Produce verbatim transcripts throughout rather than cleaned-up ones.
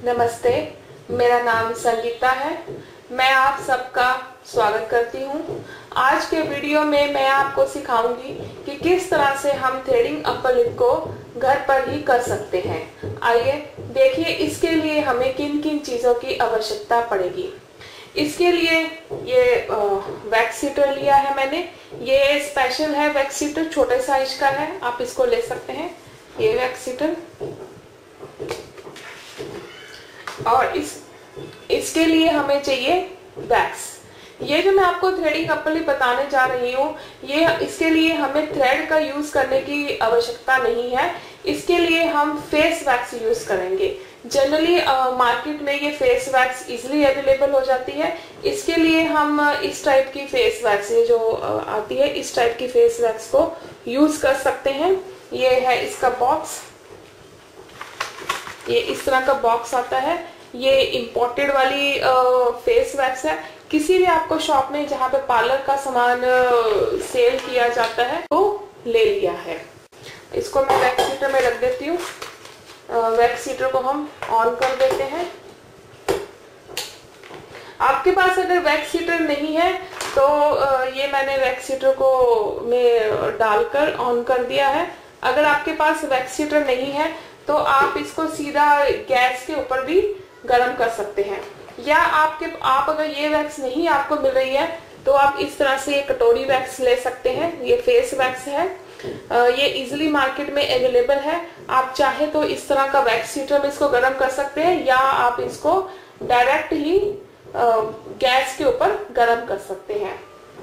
नमस्ते, मेरा नाम संगीता है। मैं आप सबका स्वागत करती हूँ। आज के वीडियो में मैं आपको सिखाऊंगी कि किस तरह से हम थ्रेडिंग अपर लिप को घर पर ही कर सकते हैं। आइए देखिए इसके लिए हमें किन किन चीज़ों की आवश्यकता पड़ेगी। इसके लिए ये वैक्स सीटर लिया है मैंने। ये स्पेशल है वैक्स सीटर, छोटे साइज का है, आप इसको ले सकते हैं। ये वैक्स सीटर और इस इसके लिए हमें चाहिए वैक्स। ये जो मैं आपको थ्रेडिंग अपर लिप बताने जा रही हूँ, ये इसके लिए हमें थ्रेड का यूज करने की आवश्यकता नहीं है। इसके लिए हम फेस वैक्स यूज करेंगे। जनरली मार्केट में ये फेस वैक्स इजीली अवेलेबल हो जाती है। इसके लिए हम इस टाइप की फेस वैक्स, ये जो uh, आती है, इस टाइप की फेस वैक्स को यूज कर सकते हैं। ये है इसका बॉक्स, ये इस तरह का बॉक्स आता है। ये इम्पोर्टेड वाली आ, फेस वैक्स है। किसी भी आपको शॉप में जहाँ पे पार्लर का सामान आ, सेल किया जाता है तो ले लिया है। इसको मैं वैक्स हीटर में रख देती हूँ। वैक्स हीटर को हम ऑन कर देते हैं। आपके पास अगर वैक्स हीटर नहीं है तो आ, ये मैंने वैक्स हीटर को में डालकर ऑन कर दिया है। अगर आपके पास वैक्स हीटर नहीं है तो आप इसको सीधा गैस के ऊपर भी गर्म कर सकते हैं, या आपके आप अगर ये वैक्स नहीं आपको मिल रही है तो आप इस तरह से एक कटोरी वैक्स ले सकते हैं। ये फेस वैक्स है, ये इजीली मार्केट में अवेलेबल है। आप चाहे तो इस तरह का वैक्स हीटर में इसको गर्म कर सकते हैं, या आप इसको डायरेक्ट ही गैस के ऊपर गर्म कर सकते हैं।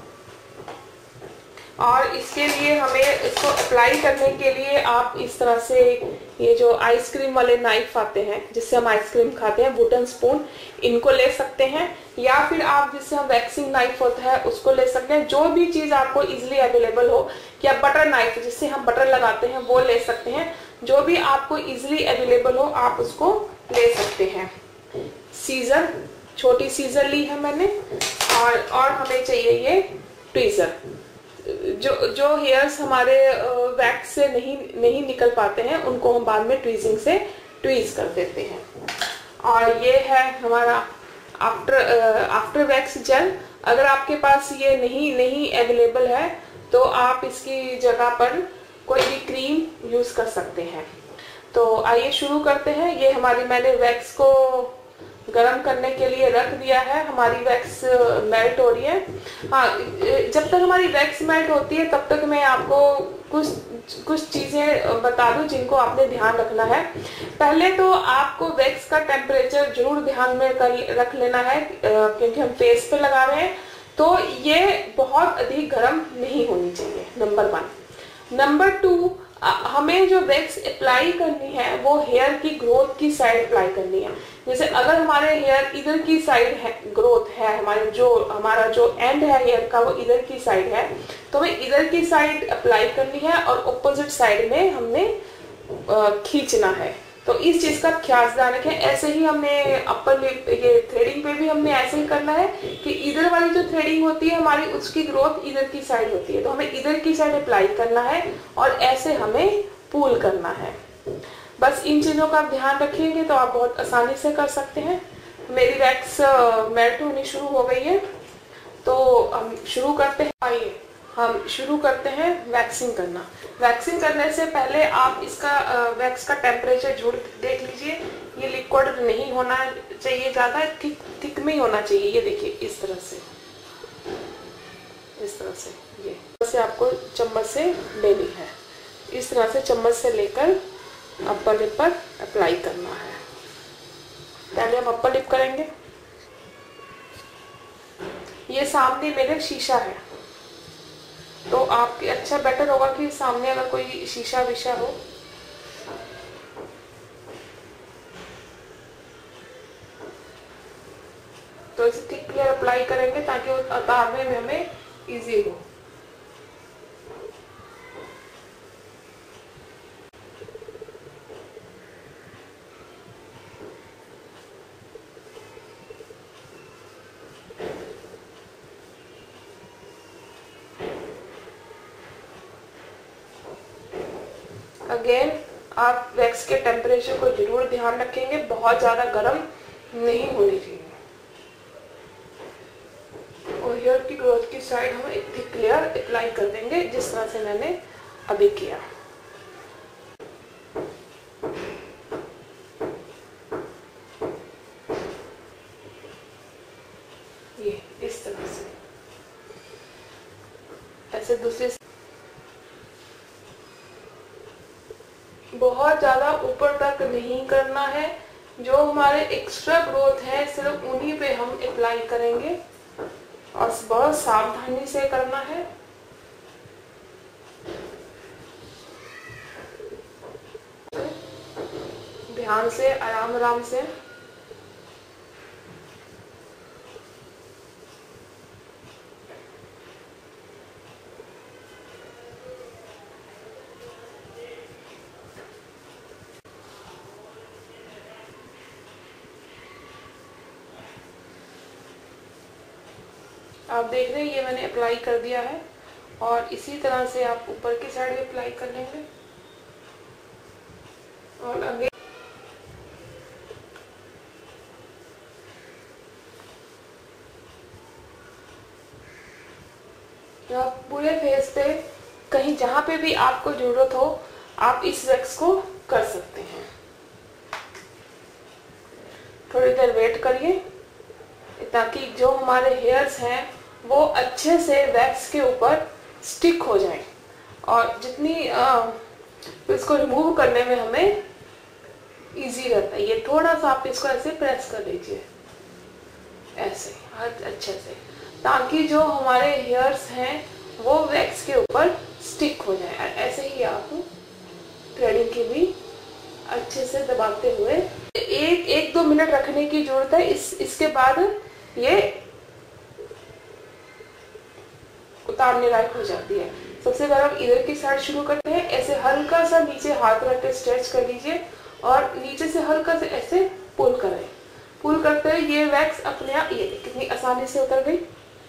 और इसके लिए हमें इसको अप्लाई करने के लिए आप इस तरह से ये जो आइसक्रीम वाले नाइफ आते हैं जिससे हम आइसक्रीम खाते हैं, वुडन स्पून, इनको ले सकते हैं, या फिर आप जिससे हम वैक्सिंग नाइफ होता है उसको ले सकते हैं। जो भी चीज आपको इजीली अवेलेबल हो, या बटर नाइफ जिससे हम बटर लगाते हैं वो ले सकते हैं। जो भी आपको इजीली अवेलेबल हो आप उसको ले सकते हैं। सीजर, छोटी सीजर ली है मैंने, और और हमें चाहिए ये ट्वीजर। जो जो हेयर्स हमारे वैक्स से नहीं नहीं निकल पाते हैं उनको हम बाद में ट्वीजिंग से ट्वीज कर देते हैं। और ये है हमारा आफ्टर आफ्टर वैक्स जेल। अगर आपके पास ये नहीं नहीं अवेलेबल है तो आप इसकी जगह पर कोई भी क्रीम यूज कर सकते हैं। तो आइए शुरू करते हैं। ये हमारी मैंने वैक्स को गरम करने के लिए रख दिया है। हमारी वैक्स मेल्ट हो रही है। हाँ, जब तक हमारी वैक्स मेल्ट होती है तब तक मैं आपको कुछ कुछ चीजें बता दूं जिनको आपने ध्यान रखना है। पहले तो आपको वैक्स का टेम्परेचर जरूर ध्यान में कर रख लेना है, क्योंकि हम फेस पे लगा रहे हैं, तो ये बहुत अधिक गर्म नहीं होनी चाहिए, नंबर वन। नंबर टू, हमें जो वैक्स अप्लाई करनी है वो हेयर की ग्रोथ की साइड अप्लाई करनी है। जैसे अगर हमारे हेयर इधर की साइड है, ग्रोथ है, हमारे जो हमारा जो एंड है हेयर का वो इधर की साइड है, तो हमें इधर की साइड अप्लाई करनी है और ऑपोजिट साइड में हमने खींचना है। तो इस चीज का ख्याल ध्यान रखें। ऐसे ही हमने अपर लिप, ये थ्रेडिंग पे भी हमने ऐसे ही करना है कि इधर वाली जो थ्रेडिंग होती है हमारी, उसकी ग्रोथ इधर की साइड होती है, तो हमें इधर की साइड अप्लाई करना है और ऐसे हमें पुल करना है। बस इन चीजों का आप ध्यान रखेंगे तो आप बहुत आसानी से कर सकते हैं। मेरी वैक्स मेल्ट होनी शुरू हो गई है, तो हम शुरू करते हैं। आइए हम शुरू करते हैं वैक्सिंग करना। वैक्सिंग करने से पहले आप इसका वैक्स का टेम्परेचर जरूर देख लीजिए। ये लिक्विड नहीं होना चाहिए, ज्यादा थिक थिक में ही होना चाहिए। ये देखिए इस तरह से, इस तरह से, ये से आपको चम्मच से लेनी है। इस तरह से चम्मच से लेकर अपर लिप पर अप्लाई करना है। पहले हम अपर लिप करेंगे। ये सामने मेरे शीशा है, तो आपके अच्छा बेटर होगा कि सामने अगर कोई शीशा विशा हो। तो इसे थिक लेयर अप्लाई करेंगे ताकि वो उतारने में हमें इजी हो। अगेन आप वैक्स के टेम्परेचर को जरूर ध्यान रखेंगे, बहुत ज़्यादा गर्म नहीं होनी चाहिए। और हेयर की ग्रोथ की साइड हम एक थिक लेयर अप्लाई कर देंगे जिस तरह से मैंने अभी किया। ये इस तरह से ऐसे दूसरे, बहुत ज्यादा ऊपर तक नहीं करना है। जो हमारे एक्स्ट्रा ग्रोथ है सिर्फ उन्हीं पे हम अप्लाई करेंगे और बहुत सावधानी से करना है। ध्यान से, आराम आराम से। आप देख रहे हैं ये मैंने अप्लाई कर दिया है और इसी तरह से आप ऊपर की साइड भी अप्लाई कर लेंगे। और आगे आप पूरे फेस पे कहीं जहां पे भी आपको जरूरत हो आप इस वैक्स को कर सकते हैं। थोड़ी देर वेट करिए ताकि जो हमारे हेयर्स हैं वो अच्छे से वैक्स के ऊपर स्टिक हो जाएं और जितनी आ, तो इसको रिमूव करने में हमें इजी रहता है। ये थोड़ा सा आप इसको ऐसे प्रेस कर लीजिए, ऐसे अच्छे से, ताकि जो हमारे हेयर्स हैं वो वैक्स के ऊपर स्टिक हो जाए। ऐसे ही आप थ्रेडिंग की भी अच्छे से दबाते हुए एक एक दो मिनट रखने की जरूरत है। इस इसके बाद ये उतारने लायक हो जाती है। सबसे पहले हम इधर की साइड शुरू करते हैं। ऐसे हल्का सा नीचे हाथ रख के स्ट्रेच कर लीजिए और नीचे से हल्का से ऐसे पुल करें। पुल करते हुए ये वैक्स अपने आप, ये कितनी आसानी से उतर गई।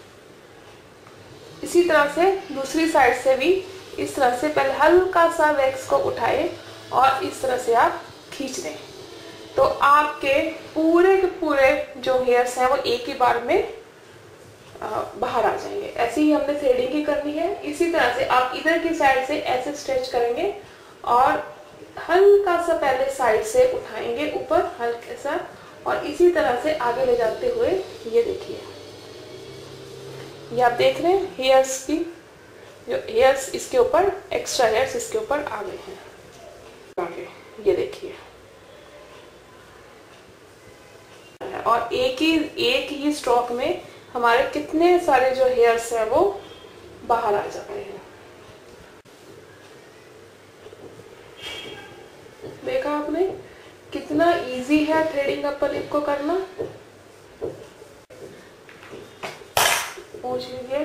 इसी तरह से दूसरी साइड से भी इस तरह से पहले हल्का सा वैक्स को उठाए और इस तरह से आप खींच दें तो आपके पूरे के पूरे जो हेयर्स हैं वो एक ही बार में बाहर आ जाएंगे। ऐसे ही हमने थ्रेडिंग की करनी है। इसी तरह से आप इधर की साइड से ऐसे स्ट्रेच करेंगे और हल्का सा पहले साइड से उठाएंगे ऊपर हल्के सा और इसी तरह से आगे ले जाते हुए ये देखिए, ये आप देख रहे हैं हेयर्स की जो हेयर्स इसके ऊपर, एक्स्ट्रा हेयर्स इसके ऊपर आ गए हैं आगे, ये देखिए। और एक ही एक ही स्ट्रोक में हमारे कितने सारे जो हेयर्स हैं वो बाहर आ जाते हैं। देखा आपने कितना इजी है थ्रेडिंग अपर लिप को करना। पूछ लीजिए,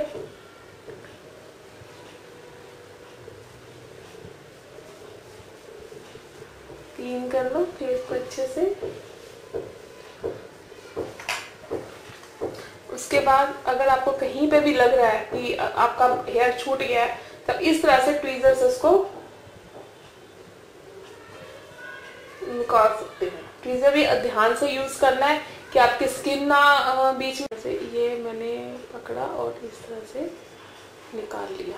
क्लीन कर लो फेस को अच्छे से। उसके बाद अगर आपको कहीं पे भी लग रहा है कि आपका हेयर छूट गया है तब इस तरह से ट्वीजर से उसको निकाल सकते हैं। ट्वीजर भी ध्यान से यूज करना है कि आपकी स्किन ना बीच में से, ये मैंने पकड़ा और इस तरह से निकाल लिया।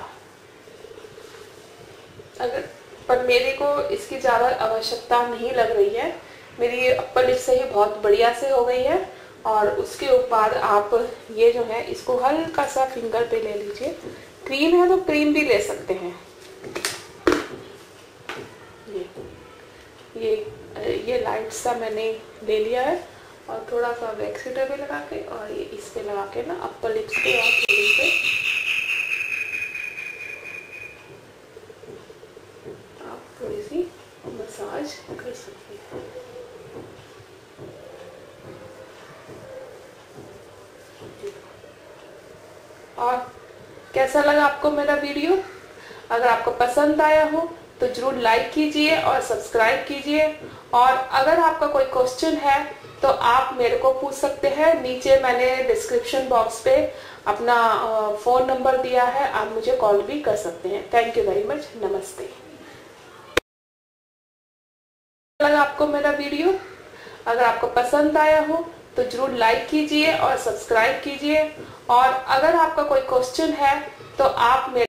अगर पर मेरे को इसकी ज्यादा आवश्यकता नहीं लग रही है, मेरी अपर लिप से ही बहुत बढ़िया से हो गई है। और उसके बाद आप ये जो है इसको हल्का सा फिंगर पे ले लीजिए। क्रीम है तो क्रीम भी ले सकते हैं। ये ये ये लाइट सा मैंने ले लिया है और थोड़ा सा वैक्स हीटर पे लगा के और ये इस पे लगा के ना अपर लिप्स पे और थोड़ी पे आप थोड़ी सी मसाज कर सकते हैं। और कैसा लगा आपको मेरा वीडियो? अगर आपको पसंद आया हो तो जरूर लाइक कीजिए और सब्सक्राइब कीजिए। और अगर आपका कोई क्वेश्चन है तो आप मेरे को पूछ सकते हैं। नीचे मैंने डिस्क्रिप्शन बॉक्स पे अपना फोन नंबर दिया है, आप मुझे कॉल भी कर सकते हैं। Thank you very much. नमस्ते। लगा आपको मेरा वीडियो? अगर आपको पसंद आया हो तो जरूर लाइक कीजिए और सब्सक्राइब कीजिए। और अगर आपका कोई क्वेश्चन है तो आप मेरे